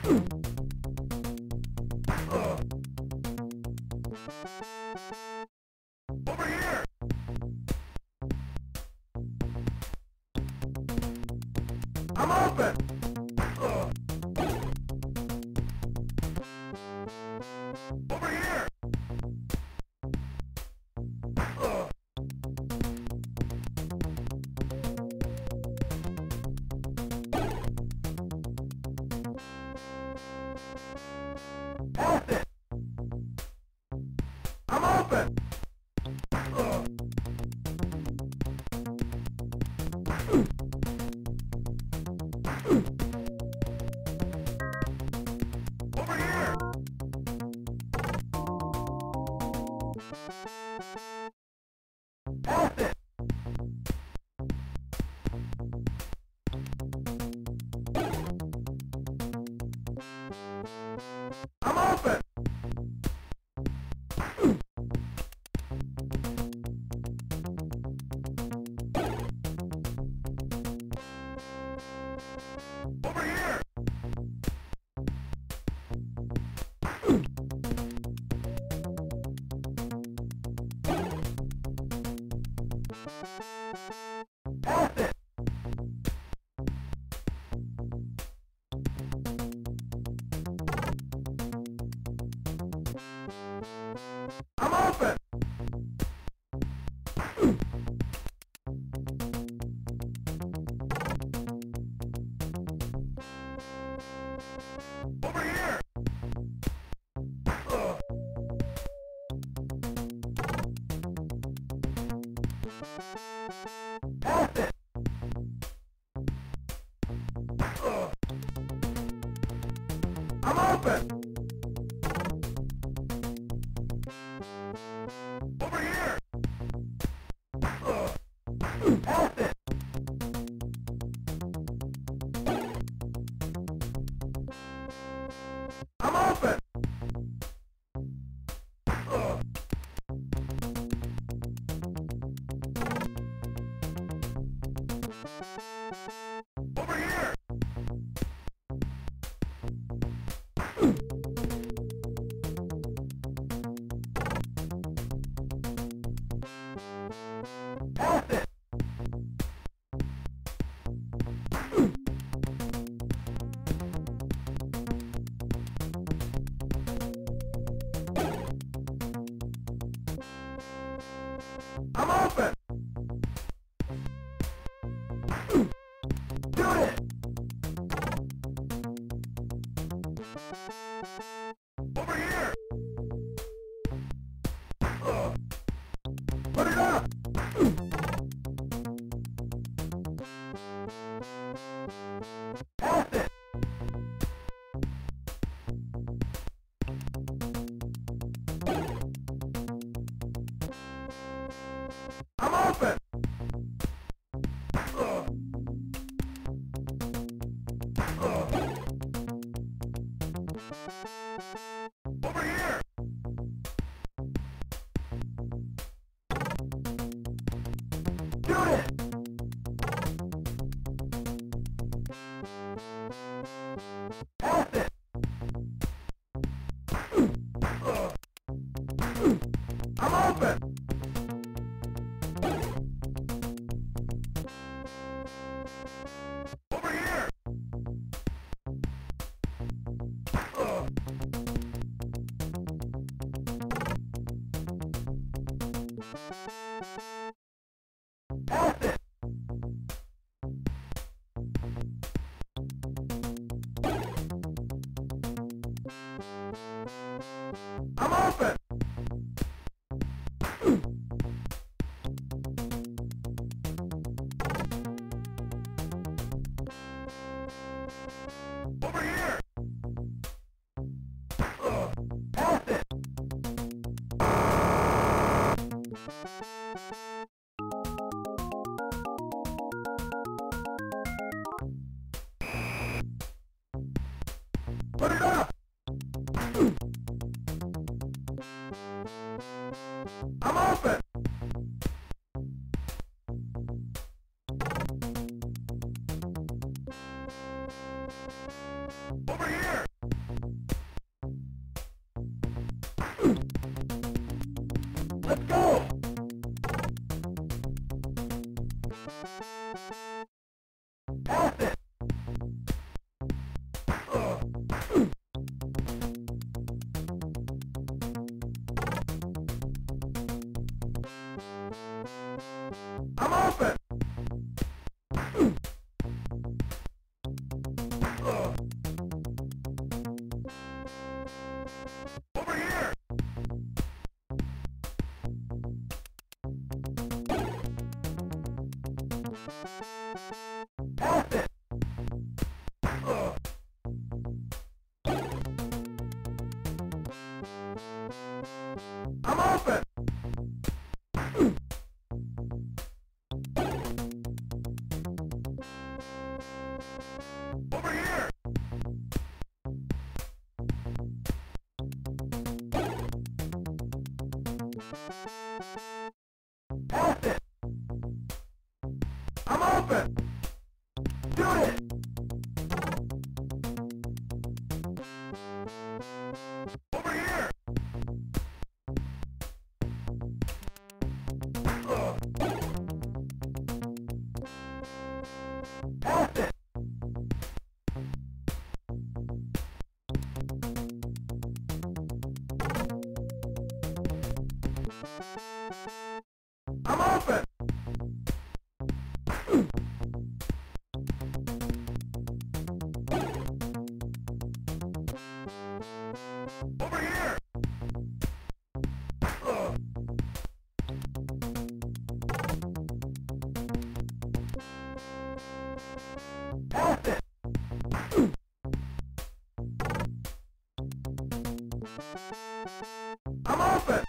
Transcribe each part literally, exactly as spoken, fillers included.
Over here! I'm open! Over here! Pass it! I'm open! Over here! Pass it! I'm open! Over here! Pass it! I'm open! Over here! Pass it! I'm open! Over here! Pass it! I'm open! Over here! Pass it! I'm open! Do it! Over here! Put it up! Pass it! I'm open! Over here! Do it! Pass it! I'm open! Over here! Pass it! I'm open! Over here! Pass it! Put it up! I'm open! Over here! Let's go! Pass it! Uh. I'm open! Uh. Over here! Pass it! Uh. I'm open! Over here! Pass it! I'm open! Shoot it! Over here! Uh. Pass it! I'm open! Over here! Uh. Pass it! I'm open!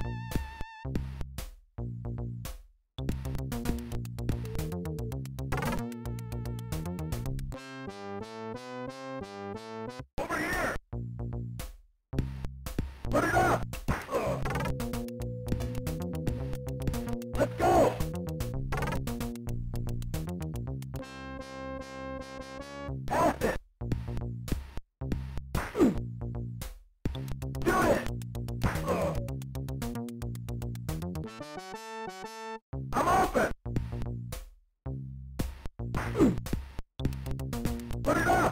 Over here! Put it up! Uh. Let's go! Pass it! Shoot it! Uh. I'm open! Put it up!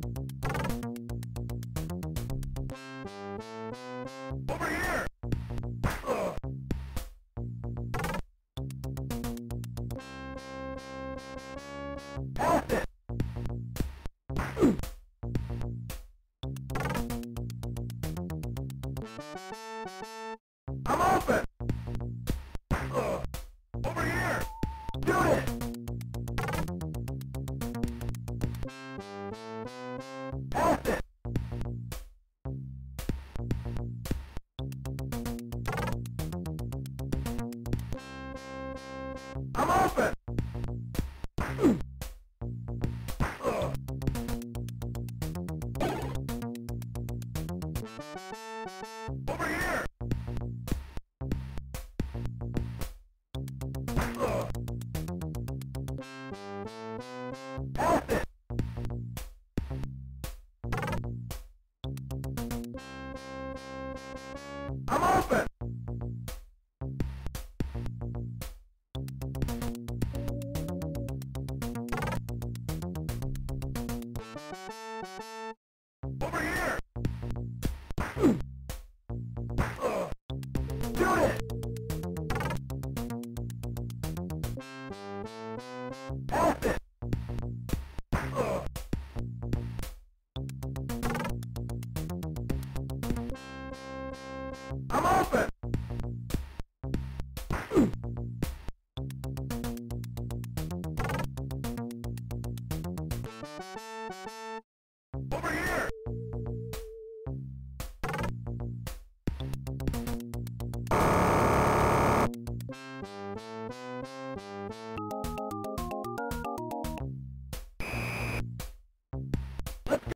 Over here! Uh. Pass it! I'm open! Uh. Over here! Shoot it! Pass it! I'm open! Uh. Over here! Uh. Pass it! I'm open! Over here! Uh. Shoot it! Pass it! Uh. I'm open!